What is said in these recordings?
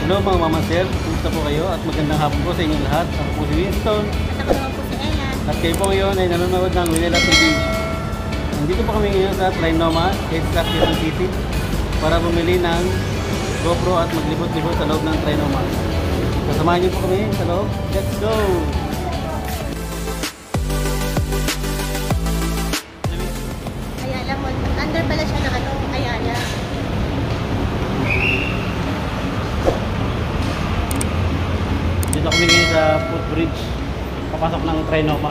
Hello mga mama sir, kumusta po kayo at magandang hapon po sa inyong lahat. Ako po si Winston At ako naman po si Ella. at kayo po ngayon ay nanonood ng Winela TV. Nandito po kami ngayon sa Trinoma, Headstock Quezon City para bumili ng GoPro at maglibot-libot sa loob ng Trinoma. Kasamahan niyo po kami sa loob. Let's go! Ayala mo, under pala siya ng Ayala. Dito kami ngayon sa footbridge. Papasok ng Trinoma.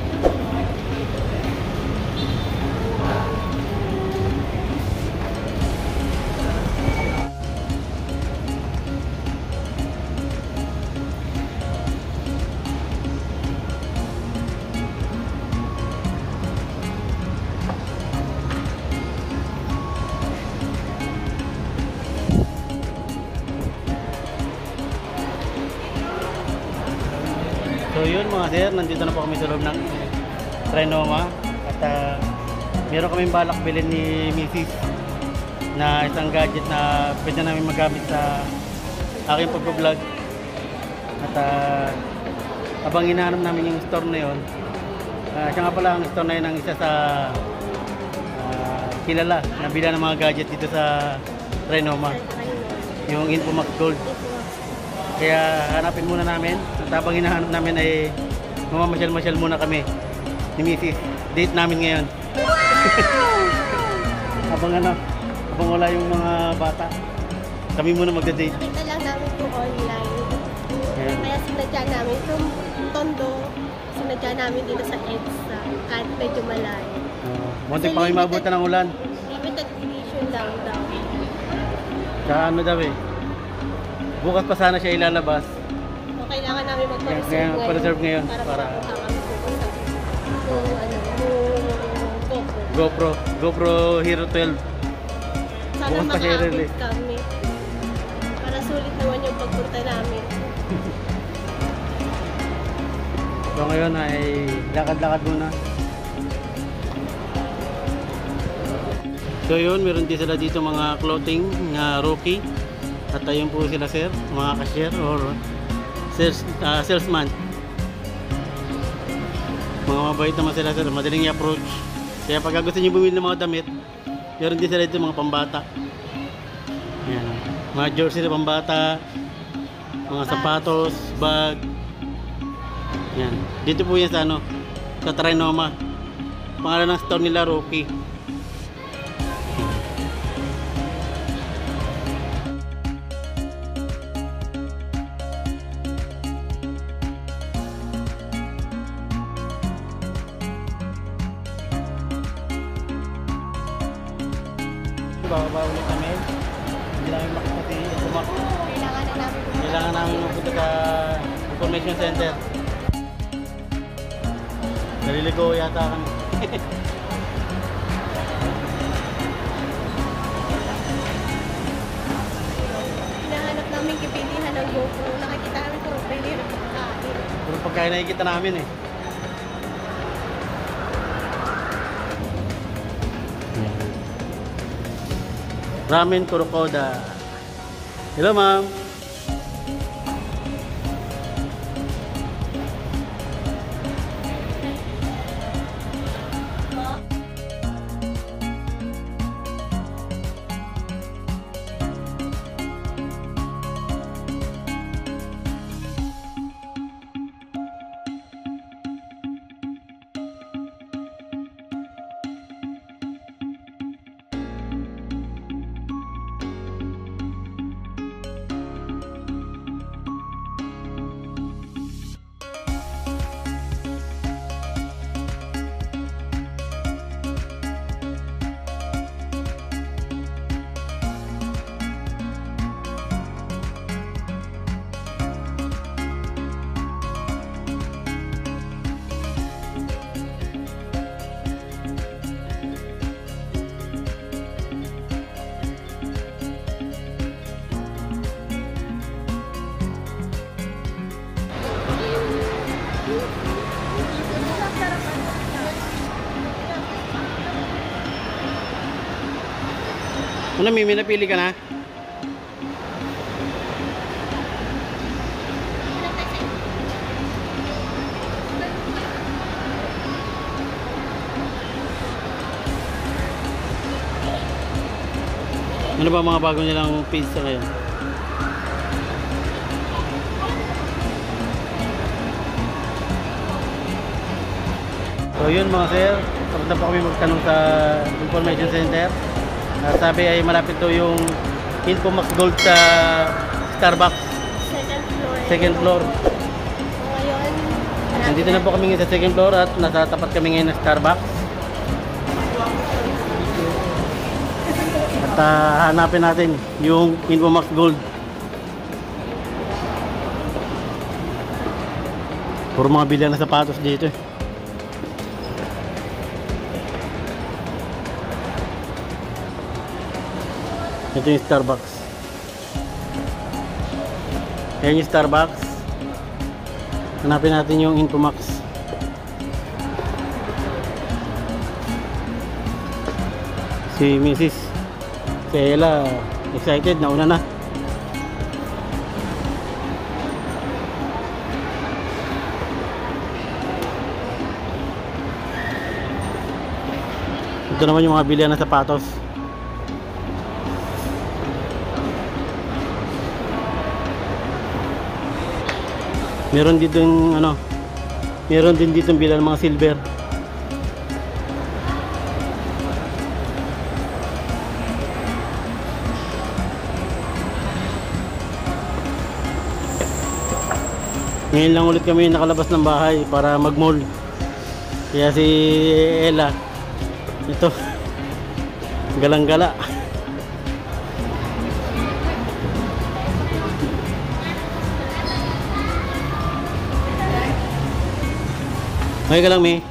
So yun mga sir, nandito na po kami sa loob ng Trinoma at meron kaming balak bilhin ni Mrs. na isang gadget na pwede namin magamit sa aking pag-vlog at habang hinahanap namin yung store na yun, siya nga pala ang store na yun ng isa sa kilala na bila ng mga gadget dito sa Trinoma, yung Infomax Gold. Kaya hanapin muna namin. At habang hinahanap namin ay mamamasyal-masyal muna kami ni Mrs. Date namin ngayon. habang wala yung mga bata, kami muna magda-date. Nakita lang namin po online. Ayan. Kaya sinadya namin from Tondo. Sinadya namin dito sa EDSA. Kahit medyo malayo. Muntik pa kami mabutan ng ulan. Limited edition lang daw. Sa ano daw eh. Bukas pa sana siya ilalabas. So, kailangan namin Pa-reserve ngayon para makuha kami po yung GoPro Hero 12. Sana Bukas pa siya makaabot i-release. kami. Para sulit naman yung pagpunta namin. So ngayon ay lakad-lakad muna. So yun, meron din sila dito mga clothing na Rocky. At ayun po sila sir, mga cashier or salesman. Mga mabait naman sila sir, madaling i-approach. Kaya pag gusto niyo bumili ng mga damit, meron din sila dito mga pambata. Ayan, mga jersey na pambata, mga sapatos, bag. Ayan, dito po yan sa ano, sa Trinoma. Pangalan ng store nila Rocky. Bababa ulit kami. Hindi namin makapati. Kailangan namin mapunta sa information center. Naliligo yata kami. Hinahanap namin kibilihan ng GoPro. Nakikita namin puro pili ng pagkain. Puro pagkain nakikita namin eh. Ramen Kurokoda. Hello ma'am. Ano, Mimi, napili ka na? Ano ba mga bago nilang pizza ngayon? So yun mga sir, tapos na po kami magtanong sa information center. Sabi ay malapit to yung Infomax Gold sa Starbucks, Second floor. second floor. So, ngayon, Nandito na po kami ngayon sa second floor at nasa tapat kami ngayon ng Starbucks. At hanapin natin yung Infomax Gold. Puro mga bilihan na sapatos dito eh. Ito yung Starbucks. Ayan yung Starbucks. Hanapin natin yung Infomax. Si Mrs. Si Ella excited, nauna na. Ito naman yung mga bilihan ng sapatos. Meron dito yung ano, meron din dito bilang mga silver. Ngayon lang ulit kami nakalabas ng bahay para mag-mall. Kaya si Ella, ito, galang-gala. Okay ka lang, May?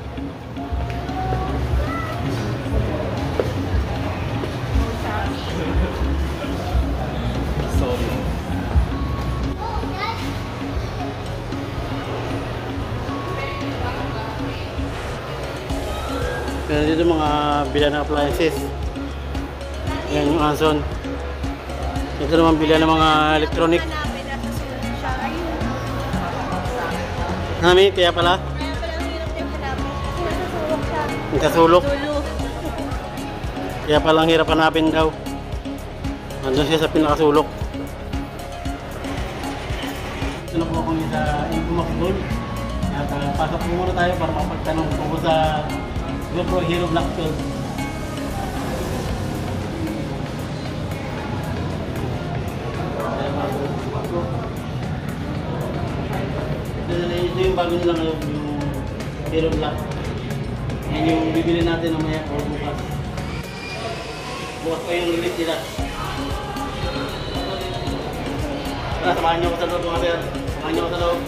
Sorry. Meron dito mga bila ng appliances. Yan yung Anson. Ito naman bila ng mga electronic. hanapin at susunod siya. Ayun. Nami, kaya pala, Kaya pala ang hirap yung hanapin. Kasi nasusulok siya. nakasulok. Dulo. Kaya palang hirap hanapin daw. Nandun siya sa pinakasulok. Ito na po kami sa Infomax Gold. At pasok po muna tayo para mapagtanong po sa GoPro Hero Black 12. Ito yung bago nila ngayon, yung Hero Black. Yan yung bibili natin mamaya o bukas. Bukas pa yung release nila. Tara, samahan nyo ako sa loob mga sir. Samahan nyo ako sa loob.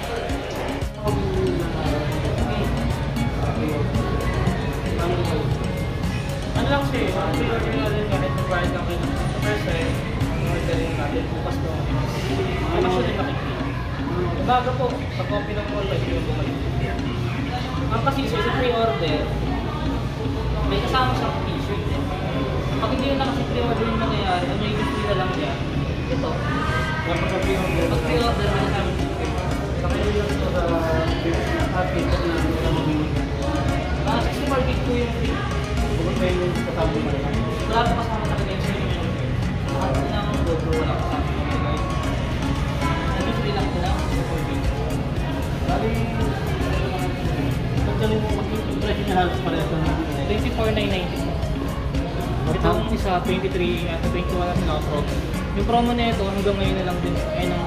Ano lang siya, natin kahit mag-ride lang kayo sa first time, mag-ride natin bukas po. Ano siya din makikita. Bago po, sa copy ng call, pwede yung bumalik. Ang kasi sir, sa pre-order, may kasama siyang t-shirt eh. Pag hindi yung nakasi pre-order yung nangyayari, ang may gusto nila lang yan, ito. Pag pre-order, may kasama t-shirt. Kapag yun ito sa happy na nila mamimig. 64 gig po yung free. Bukod pa yung kasama mo na. Wala po kasama talaga yung sa'yo yung lahat po ng GoPro, wala kasama yung mga guys. Naging free lang po lang, 64 gig. Bali, pagdali mo mag-impression niya halos pareho na 24,990 po. Itong isa, 23 at 21 at naka-promo. Yung promo na ito, hanggang ngayon na lang din, ay ng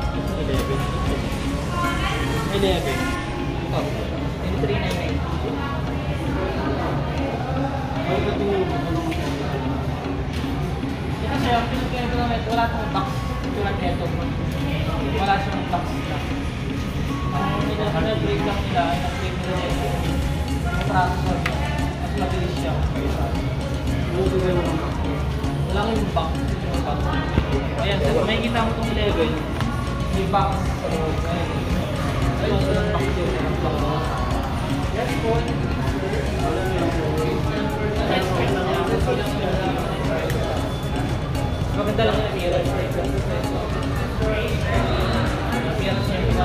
11. Ito, 23,990. Ito siya, pinagkaya ito naman, wala itong box. Tulad nito. Wala siyang box lang. Ang nila-break lang nila, ay nag-break nila nito. Yung processor niya, mas mabilis siya. Wala ko yung box. Ayan, so, may kita mo itong 11. May box. Ayun, walang box yun. Walang box. Yes po. Maganda lang yung appearance. Appearance niya yung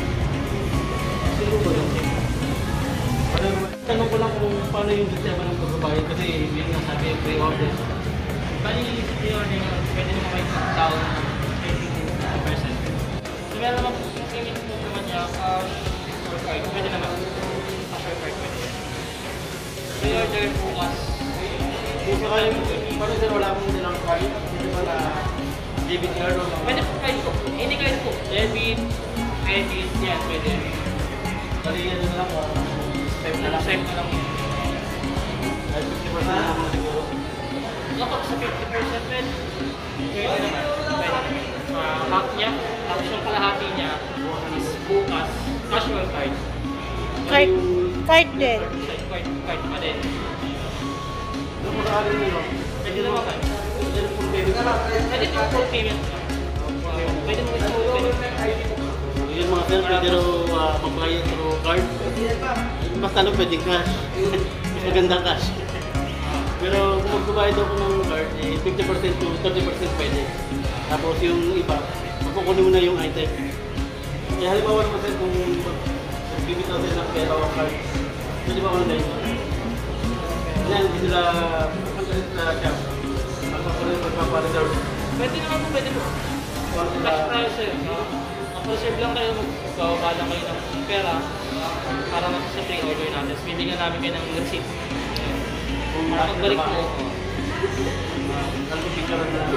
Tanong ko lang kung paano yung sistema ng pag magbabayad kasi yun nga sabi pre-order. Bali, pre-order na, pwede naman kayo down 50%. So meron naman po yung payment po naman niya, cash or card. Pwede naman. Cash or card pwede. Pre-order bukas. Kung sakali, paano sir wala akong nilang card? Hindi ba na debit card o Pwede po kayo po. Hindi kayo po. Debit, credit, yan pwede. Bali yan na lang po. Swipe na lang. Swipe na lang. Ay, 50% na lang mo siguro. Kapag sa 50% pwede. Pwede naman. Pwede. Half niya, tapos yung kalahati niya is bukas, cash or card. Card din. Card pa din. Kung sakali nyo, Pwede naman kayo. pwede na full payment na. Pwede po full payment. Pwede mo ito full payment. Yun mga sir, pwede rin magbayad through card. Basta lang pwede cash. Mas magandang cash. Pero kung magbabayad ako ng card, 50% to 30% pwede. Tapos yung iba, makukunin mo na yung item. Kaya halimbawa naman sir, kung magbibitaw sila ng pera o card, pwede ba online? Yan, hindi sila magpapalit sa shop. Magpapareserve. Pwede naman po, pwede po. Cash price reserve lang kayo, magbababa lang kayo ng pera para sa pre-order natin. Tapos bibigyan namin kayo ng receipt. Para pagbalik mo, Nag-picture na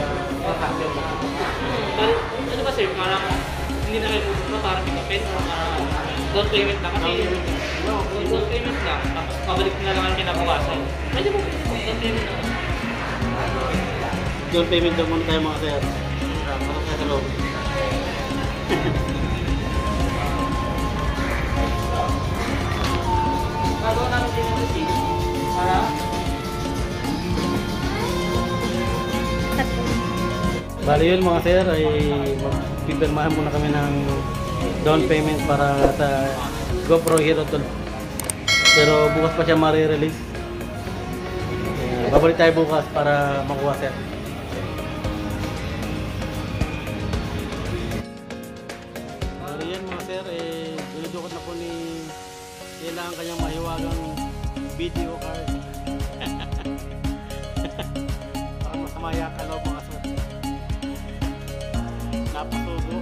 Pero, ano ba sir, parang hindi na kayo pupunta para pick upin, down payment lang kasi down payment lang, tapos pabalik na lang ang kinabukasan. Pwede po, down payment lang. down payment daw muna tayo mga sir. Para sa loob. Gagawa namin din ng receipt para Bali yun mga sir, ay magpipirmahan muna kami ng down payment para sa GoPro Hero 12. Pero bukas pa siya ma-release. Babalik tayo bukas para makuha sir. Bali yan mga sir, dinudukot na po ni kailangan kanyang mahiwagang video card. Para masamaya ka loob mga sir. Napasugo.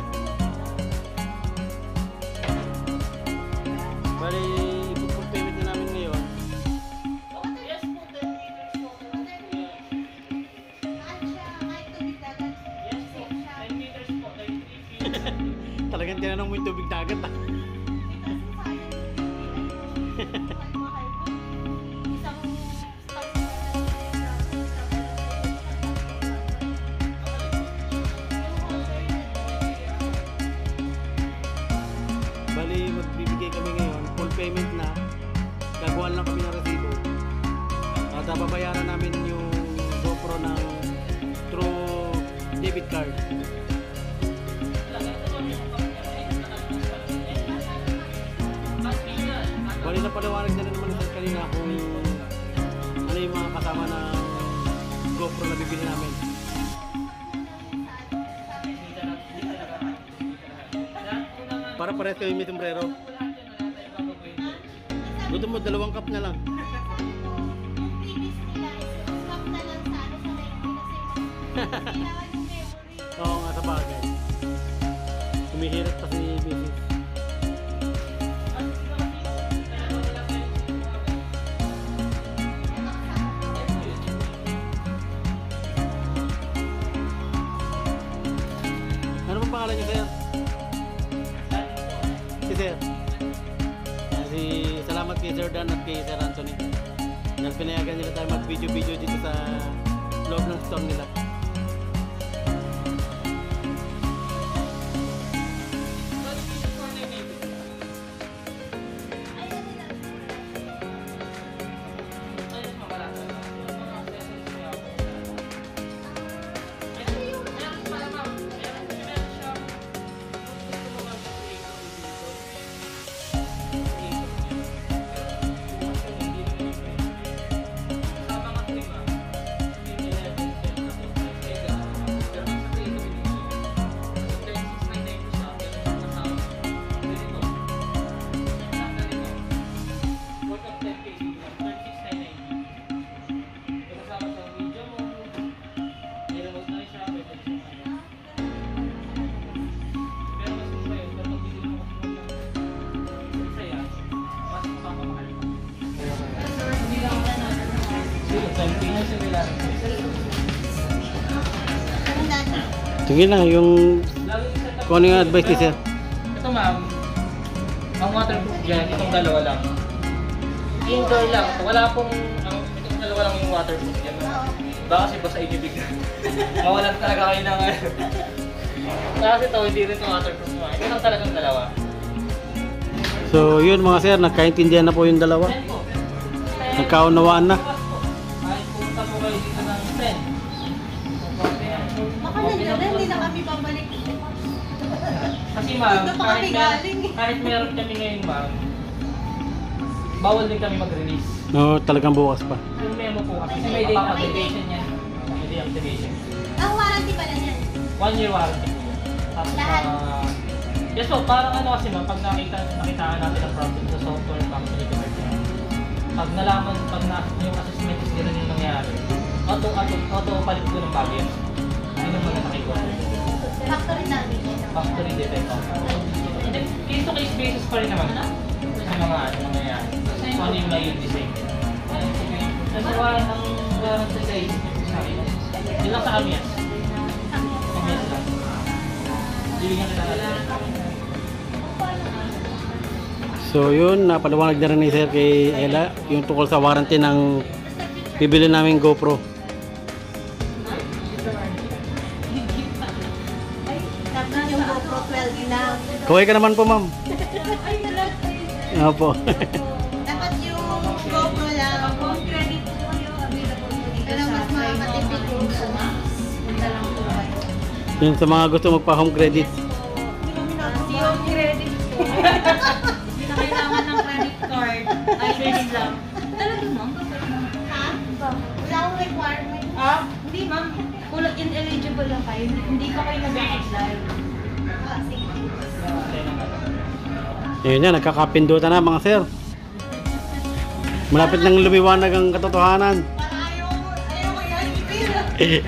Bali, i-full payment na namin ngayon. yes po, 10 meters po. Yes po, 10 meters po, 33 feet. Talagang tinanong mo yung tubig dagat ah. Bali, magbibigay kami ngayon, full payment na. Gagawan lang kami ng resibo. At babayaran namin yung GoPro ng through debit card. Bali na paliwanag na naman sa kanina kung ano yung mga kasama ng GoPro na bibili namin. Para parehas kami may sombrero. Gusto mo, 2 cup na lang. Oo nga, sa bagay. Humihirap pa si Mrs. Ano bang pangalan niyo, sir? Si Sir. Salamat kay Sir Dan at kay Sir Anthony. Dahil pinayagan nila tayo mag-video-video dito sa loob ng store nila. Sige na, yung Lagi set up. kung ano yung advice ni sir. Ito ma'am, ang waterproof dyan, itong dalawa lang. Indoor lang. Wala pong, itong dalawa lang yung waterproof dyan. Baka kasi basta ibibig na. Mawalan talaga kayo ng kasi ito, hindi rin itong waterproof mo. Ito lang talagang dalawa. So yun mga sir, nagkaintindihan na po yung dalawa. Ayan po. Nagkaunawaan na. Kahit pumunta po kayo dito ng friend. Baka nandiyan na, hindi na kami pabalik. Kasi ma'am, Dito pa kami galing. kahit meron kami ngayon ma'am, bawal din kami mag-release. No, talagang bukas pa. Yung memo po kasi may date activation yan. May date activation. Ang warranty pala niyan. 1 year warranty po yan. Tapos, Lahat? yes po, parang ano kasi ma'am, pag nakitaan natin ang problem sa software factory converter, pag nalaman, yung assessment is gano'n yung nangyari, auto palit ko ng bago yan. Ano naman na nakikuha? Factory namin. Factory defect. And then, case to case basis pa rin naman sa mga nangyayari. Kung ano yung may design. Kasi wala ang warranty sa akin. Yun lang sa Amias. Amias lang. Bibigyan kita natin. So yun, napaliwanag na rin ni sir kay Ella yung tungkol sa warranty ng bibili namin GoPro. Tapos yung GoPro 12 lang. Kaway ka naman po ma'am. Ay, talaga. Opo. Dapat yung GoPro lang. Home credit po yung available po dito. Pero mas makakatipid yung punta lang po kayo. Yun sa mga gusto magpa-home credit. Si home credit po. Hindi na kailangan ng credit card. Ay, credit lang. Talaga ma'am? Ha? Wala akong requirement. Hindi ma'am. Kulang ineligible lang kayo. Hindi pa kayo nag-apply. Sige. Yun yan, nagkakapindutan na mga sir. Malapit nang lumiwanag ang katotohanan. Para ayaw ko yan. Ipil.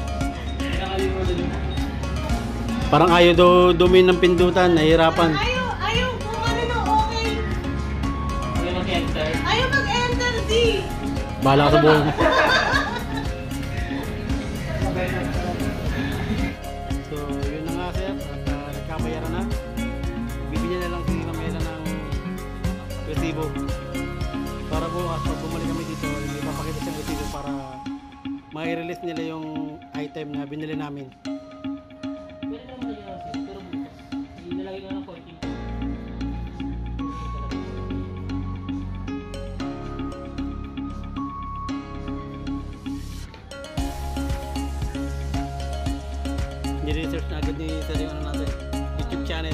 Parang ayaw dumi ng pindutan, nahihirapan. Ayaw kung ano na okay. Ayaw mag-enter. Ayaw mag-enter, di. Bahala ka sa buhay mo. So, yun na nga sir. At nagkamayaran na. Bibigyan na lang si Mamela ng resibo. Para bukas, pag bumalik kami dito, ipapakita siyang resibo para ma-release nila yung item na binili namin. Pwede naman kayo kasi, pero bukas. Ilalagay ko ng 14. Ni-research na agad ni sir yung ano natin, YouTube channel.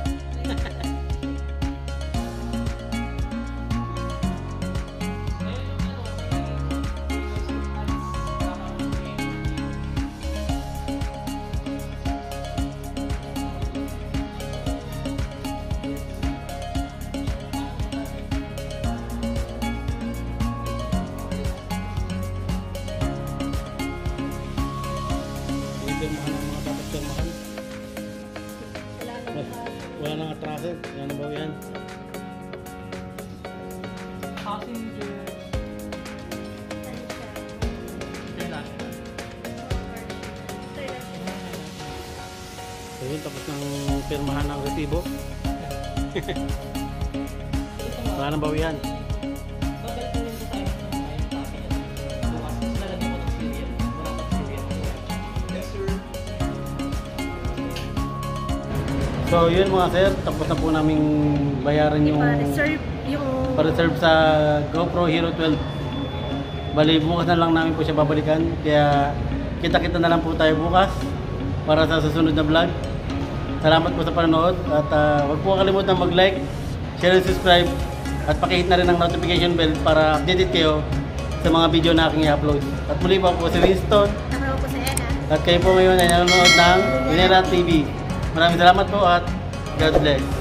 Pinipirmahan ang mga dapat pirmahan. Wala nang atraso. Yan na ba yan? Passenger international. So yun, tapos ng pirmahan ng resibo. Wala nang bawian. Babalik ko rin sa tayo ng time copy. Bukas, lalagyan ko ng serial. Wala pang serial. Yes, sir. So yun mga sir, tapos na po naming bayaran yung Pa-reserve yung... pa-reserve sa GoPro Hero 12. Bali bukas na lang namin po siya babalikan. Kaya kita-kita na lang po tayo bukas para sa susunod na vlog. Salamat po sa panonood at huwag po kalimutan mag-like, share and subscribe at pakihit na rin ang notification bell para updated kayo sa mga video na aking i-upload. At muli po si Winston Tama po sa Ella. at kayo po ngayon ay nanonood ng Winera TV. Maraming salamat po at God bless.